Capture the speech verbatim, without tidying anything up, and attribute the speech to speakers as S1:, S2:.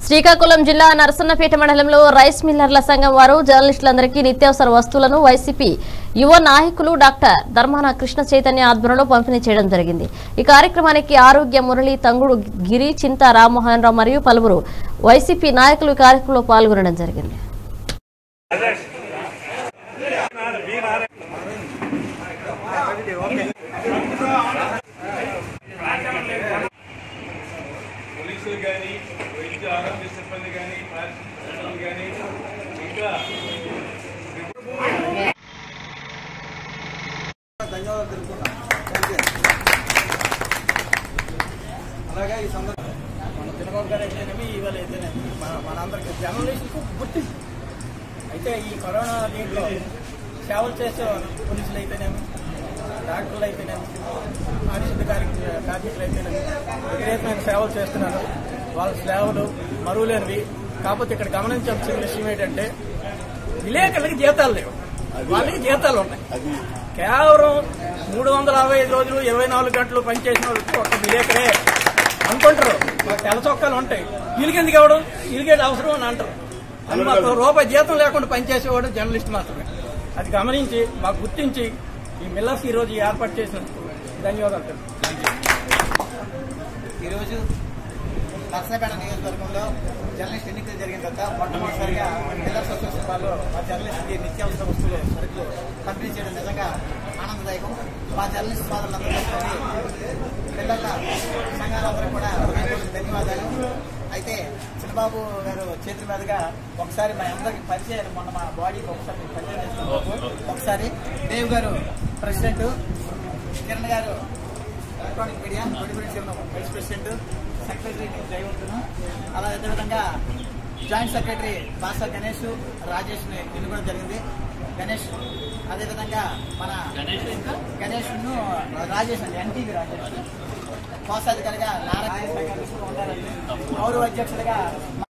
S1: శ్రీకాకుళం జిల్లా నరసన్నపేట మండలంలో రైస్ మిల్లర్ల సంఘం వారు జర్నలిస్టులందరికీ నిత్యావసర వస్తువులను వైసీపీ యువ నాయకులు డాక్టర్ ధర్మాన కృష్ణ చైతన్య ఆధ్వర్యంలో పంపిణీ చేయడం జరిగింది। ఈ కార్యక్రమానికి ఆరోగ్య మురళి తంగుడు గిరి చింత రామ్మోహన్ రావు మరియు పలువురు వైసీపీ నాయకులు ఈ కార్యక్రమంలో పాల్గొనడం జరిగింది।
S2: కానీ వైద్య ఆరోగ్య సిబ్బంది కానీ పారిశుద్ధ్య కానీ ఇంకా ధన్యవాదాలు తెలుపుకుంటాం। అలాగే ఈ సందర్భంగా మన చంద్రబాబు గారు అయితేనేమి ఇవాళ అయితేనేమి మనందరికీ జర్నలిస్టుకు గుర్తి అయితే ఈ కరోనా దీంట్లో సేవలు చేసే పోలీసులు అయితేనేమి డాక్టర్లు అయితేనేమి పారిశుద్ధ్య కార్మికులు అయితేనేమి విపరీతమైన సేవలు చేస్తున్నారు। వాళ్ళ సేవలు మరువులేనివి। కాకపోతే ఇక్కడ గమనించాల్సిన విషయం ఏంటంటే విలేకరులకి జీతాలు లేవు, వాళ్ళకి జీతాలు ఉన్నాయి। కేవలం మూడు వందల అరవై ఐదు రోజులు ఇరవై నాలుగు గంటలు పనిచేసిన వాళ్ళకి ఒక విలేకరే అనుకుంటారు। మాకు తెల్ల చొక్కాలు ఉంటాయి, వీళ్ళకి ఎందుకు ఇవ్వడం, వీళ్ళకి అవసరం అని అంటారు। అని మాకు రూపాయి జీతం లేకుండా పనిచేసేవాడు జర్నలిస్ట్ మాత్రమే। అది గమనించి మాకు గుర్తించి ఈ మిల్లర్స్ ఈ రోజు ఏర్పాటు చేసినందుకు ధన్యవాదాలు।
S3: ఈరోజు నర్సన్నపేట నియోజకవర్గంలో జర్నలిస్ట్ ఎన్నికలు జరిగిన తర్వాత మొట్టమొదటిసారిగా మిల్లర్స్ అసోసియేషన్ వాళ్ళు మా జర్నలిస్ట్కి నిత్యావసర వస్తువులు సరుకులు పంపిణీ చేయడం నిజంగా ఆనందదాయకం। మా జర్నలిస్ట్ సోదరులందరూ పిల్లల సంఘాలందరూ కూడా ధన్యవాదాలు। అయితే చంద్రబాబు గారు చేతుల మీదుగా ఒకసారి మా అందరికి పరిచయం, మొన్న మా బాడీకి ఒకసారి పరిచయం చేస్తున్నాము। ఒకసారి దేవ్ గారు president, Kiran garu electronic media vice president, secretary దయవంతును, అలా అదేవిధంగా జాయింట్ సెక్రటరీ భాస్కర్ గణేష్ రాజేష్ ఎన్నుకోవడం జరిగింది। గణేష్ అదేవిధంగా మన గణేష్ ను రాజేష్ అండి ఎన్టీవీ రాజేష్, కోశాధికారిగా నారాయణ ఉండాలండి, గౌరవ అధ్యక్షుడిగా